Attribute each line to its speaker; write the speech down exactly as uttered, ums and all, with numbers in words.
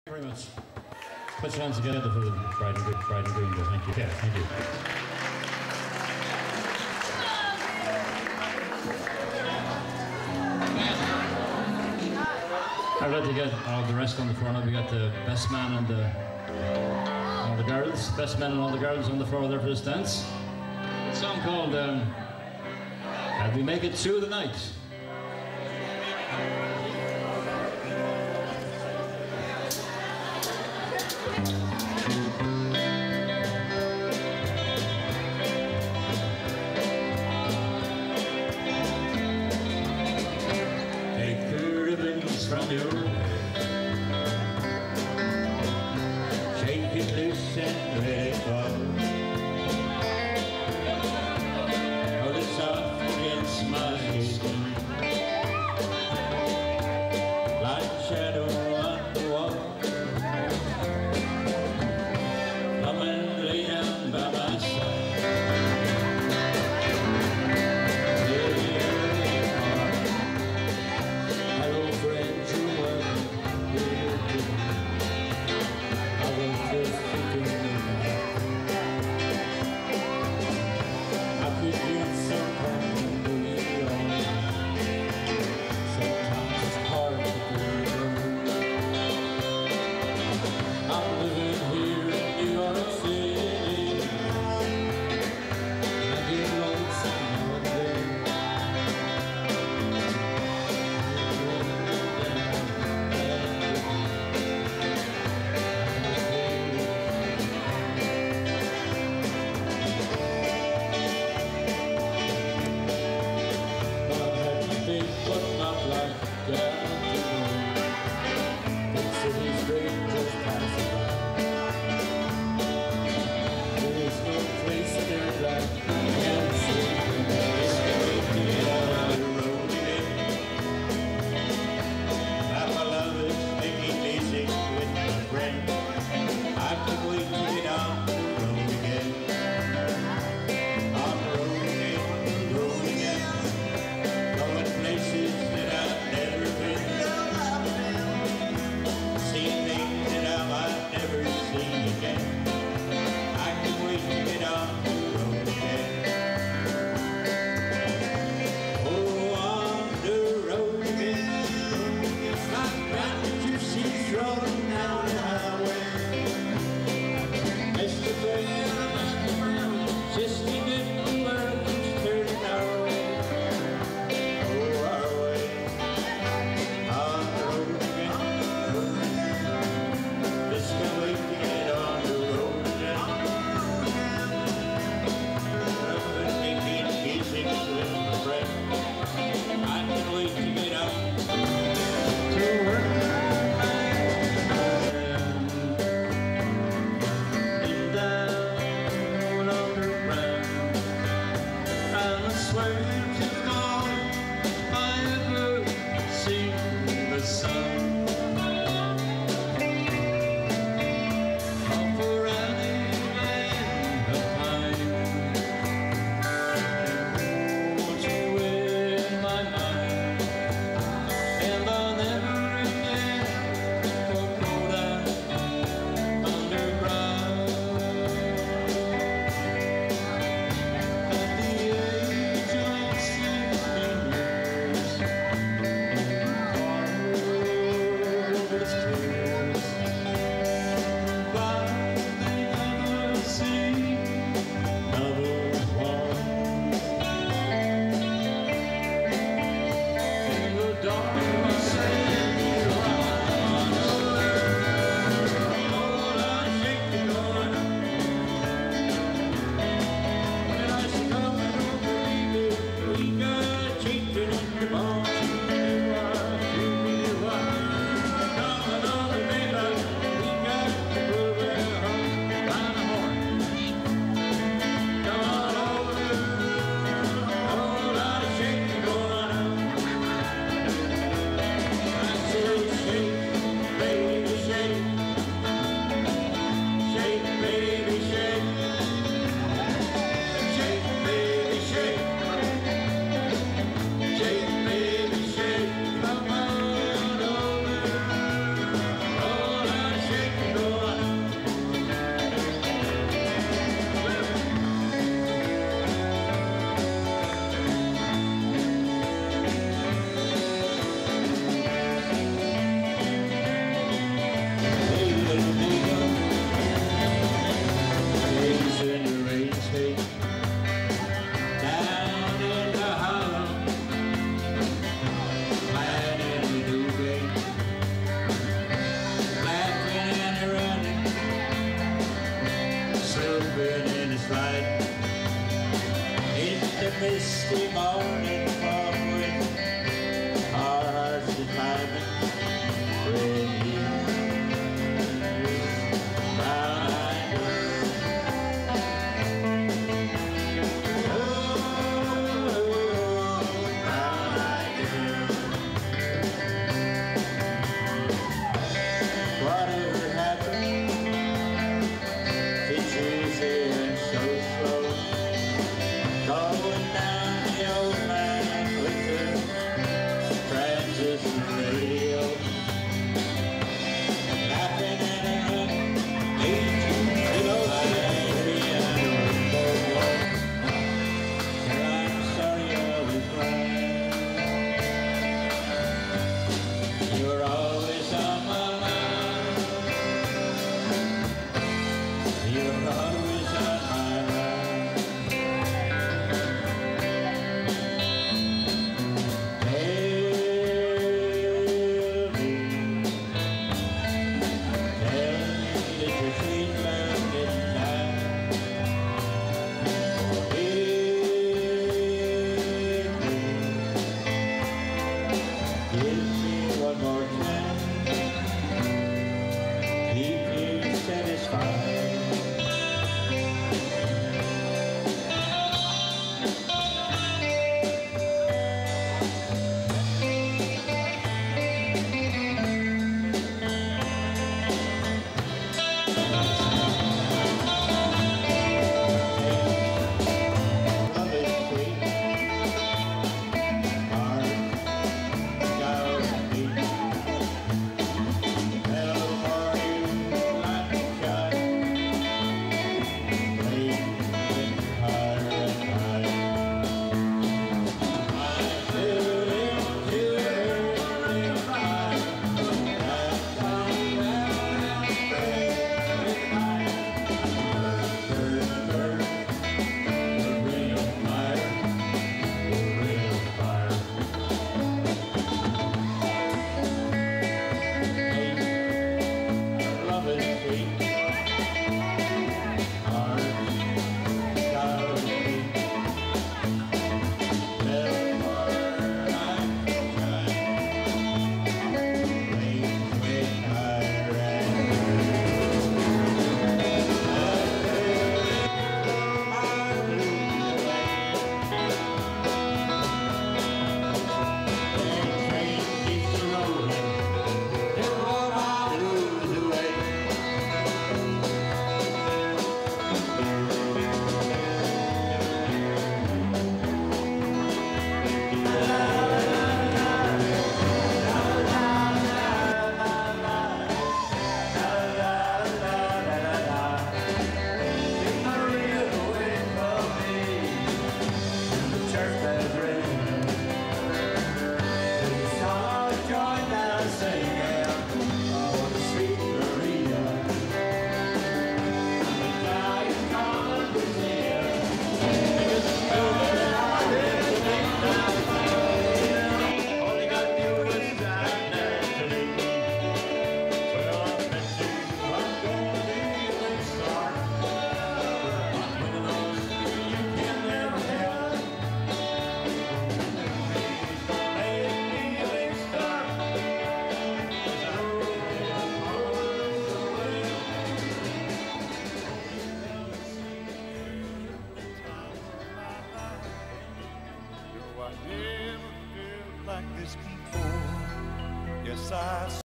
Speaker 1: Very much. Put your hands together for the bride and groom. Bride and groom. Thank you. Yeah, thank you. I'd like to get all the rest on the floor now. We got the best man and the all the girls, best men and all the girls on the floor there for this dance. A song called um, "How We Make It Through the Night." From your head, shake it loose and let it go. Hold it soft against my skin, like a shadow on the wall. Come and lay down by my side. Hello friend, you were
Speaker 2: as I